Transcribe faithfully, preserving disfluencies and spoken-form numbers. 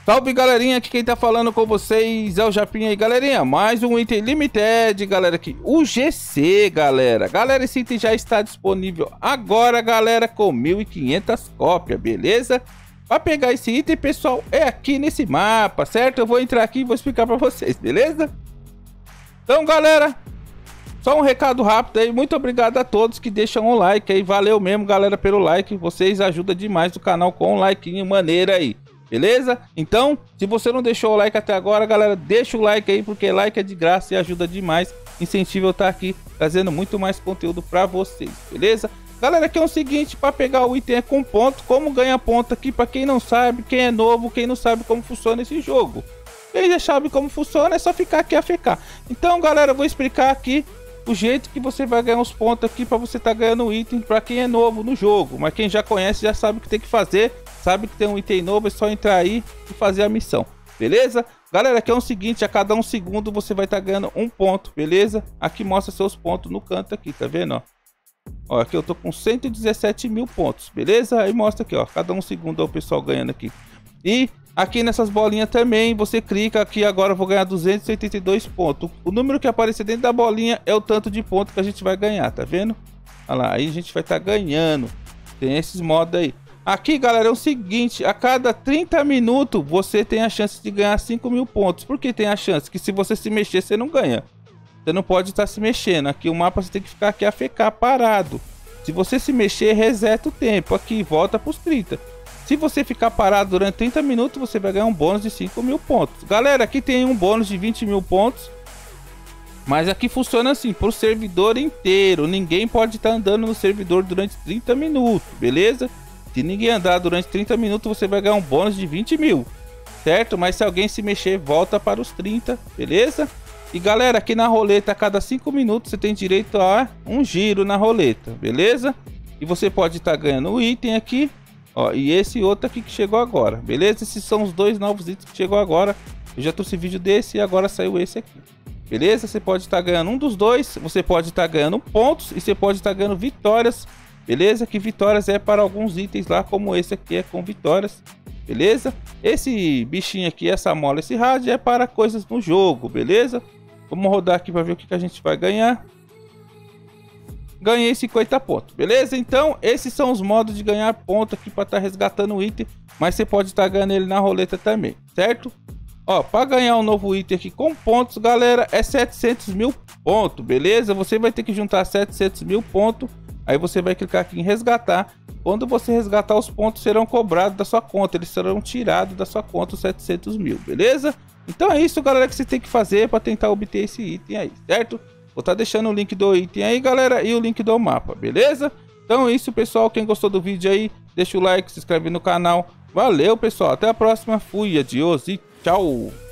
Salve galerinha, aqui quem tá falando com vocês é o Japinha aí, galerinha. Mais um item limited, galera, aqui, o G C, galera. Galera, esse item já está disponível agora, galera, com mil e quinhentas cópias, beleza? Para pegar esse item, pessoal, é aqui nesse mapa, certo? Eu vou entrar aqui e vou explicar para vocês, beleza? Então, galera, só um recado rápido aí. Muito obrigado a todos que deixam um like aí. Valeu mesmo, galera, pelo like. Vocês ajudam demais o canal com um like maneiro aí. Beleza? Então, se você não deixou o like até agora, galera, deixa o like aí, porque like é de graça e ajuda demais. Incentiva eu estar aqui trazendo muito mais conteúdo para vocês, beleza? Galera, aqui é o seguinte, para pegar o item é com ponto. Como ganha ponto aqui, para quem não sabe, quem é novo, quem não sabe como funciona esse jogo. Quem já sabe como funciona, é só ficar aqui a ficar. Então, galera, eu vou explicar aqui o jeito que você vai ganhar os pontos aqui para você estar tá ganhando o item para quem é novo no jogo. Mas quem já conhece já sabe o que tem que fazer. Sabe que tem um item novo, é só entrar aí e fazer a missão, beleza? Galera, aqui é o seguinte, a cada um segundo você vai estar tá ganhando um ponto, beleza? Aqui mostra seus pontos no canto aqui, tá vendo, ó? Ó, aqui eu tô com cento e dezessete mil pontos, beleza? Aí mostra aqui, ó, cada um segundo é o pessoal ganhando aqui. E aqui nessas bolinhas também, você clica aqui, agora eu vou ganhar duzentos e oitenta e dois pontos. O número que aparecer dentro da bolinha é o tanto de ponto que a gente vai ganhar, tá vendo? Olha lá, aí a gente vai estar tá ganhando. Tem esses modos aí. Aqui, galera, é o seguinte, a cada trinta minutos você tem a chance de ganhar cinco mil pontos. Por que tem a chance? Que se você se mexer, você não ganha. Você não pode estar se mexendo. Aqui o mapa você tem que ficar aqui a ficar parado. Se você se mexer, reseta o tempo. Aqui, volta para os trinta. Se você ficar parado durante trinta minutos, você vai ganhar um bônus de cinco mil pontos. Galera, aqui tem um bônus de vinte mil pontos. Mas aqui funciona assim, para o servidor inteiro. Ninguém pode estar andando no servidor durante trinta minutos, beleza? Se ninguém andar durante trinta minutos, você vai ganhar um bônus de vinte mil, certo? Mas se alguém se mexer, volta para os trinta, beleza? E galera, aqui na roleta, a cada cinco minutos, você tem direito a um giro na roleta, beleza? E você pode estar ganhando o item aqui, ó, e esse outro aqui que chegou agora, beleza? Esses são os dois novos itens que chegou agora. Eu já trouxe vídeo desse e agora saiu esse aqui, beleza? Você pode estar ganhando um dos dois, você pode estar ganhando pontos e você pode estar ganhando vitórias. Beleza? Que vitórias é para alguns itens lá, como esse aqui é com vitórias. Beleza? Esse bichinho aqui, essa mola, esse rádio é para coisas no jogo, beleza? Vamos rodar aqui para ver o que, que a gente vai ganhar. Ganhei cinquenta pontos, beleza? Então, esses são os modos de ganhar ponto aqui para estar tá resgatando o item. Mas você pode estar tá ganhando ele na roleta também, certo? Ó, para ganhar um novo item aqui com pontos, galera, é setecentos mil pontos, beleza? Você vai ter que juntar setecentos mil pontos. Aí você vai clicar aqui em resgatar. Quando você resgatar, os pontos serão cobrados da sua conta. Eles serão tirados da sua conta os setecentos mil, beleza? Então é isso, galera, que você tem que fazer para tentar obter esse item aí, certo? Vou estar deixando o link do item aí, galera, e o link do mapa, beleza? Então é isso, pessoal. Quem gostou do vídeo aí, deixa o like, se inscreve no canal. Valeu, pessoal. Até a próxima. Fui, adiós e tchau.